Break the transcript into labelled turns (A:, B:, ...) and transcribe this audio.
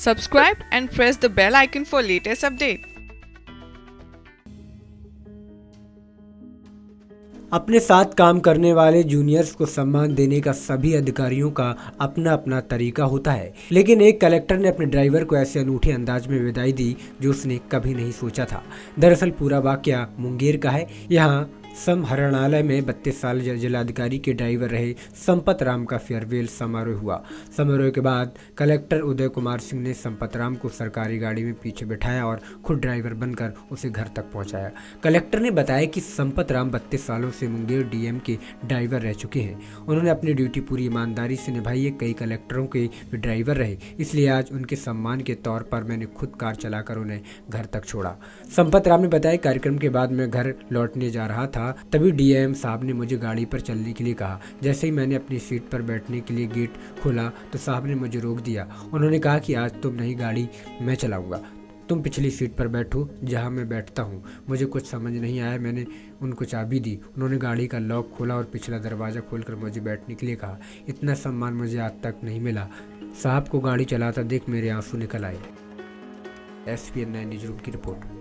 A: Subscribe and press the bell icon for latest update.
B: अपने साथ काम करने वाले जूनियर्स को सम्मान देने का सभी अधिकारियों का अपना अपना तरीका होता है, लेकिन एक कलेक्टर ने अपने ड्राइवर को ऐसे अनूठे अंदाज में विदाई दी जो उसने कभी नहीं सोचा था। दरअसल पूरा वाकया मुंगेर का है। यहाँ समहरणालय में 32 साल जिलाधिकारी के ड्राइवर रहे संपत राम का फेयरवेल समारोह हुआ। समारोह के बाद कलेक्टर उदय कुमार सिंह ने संपत राम को सरकारी गाड़ी में पीछे बिठाया और खुद ड्राइवर बनकर उसे घर तक पहुंचाया। कलेक्टर ने बताया कि संपत राम 32 सालों से मुंगेर डीएम के ड्राइवर रह चुके हैं। उन्होंने अपनी ड्यूटी पूरी ईमानदारी से निभाई है। कई कलेक्टरों के भी ड्राइवर रहे, इसलिए आज उनके सम्मान के तौर पर मैंने खुद कार चलाकर उन्हें घर तक छोड़ा। संपत राम ने बताया, कार्यक्रम के बाद मैं घर लौटने जा रहा था, तभी डीएम साहब ने मुझे गाड़ी पर चलने के लिए कहा। जैसे ही मैंने अपनी सीट पर बैठने के लिए गेट खोला तो साहब ने मुझे रोक दिया। उन्होंने कहा कि आज तुम नहीं, गाड़ी मैं चलाऊंगा, तुम पिछली सीट पर बैठो जहां मैं बैठता हूं। मुझे कुछ समझ नहीं आया, मैंने उनको चाबी दी। उन्होंने गाड़ी का लॉक खोला और पिछला दरवाज़ा खोलकर मुझे बैठने के लिए कहा। इतना सम्मान मुझे आज तक नहीं मिला। साहब को गाड़ी चलाता देख मेरे आंसू निकल आए। SPN 9 न्यूज़ रूम की रिपोर्ट।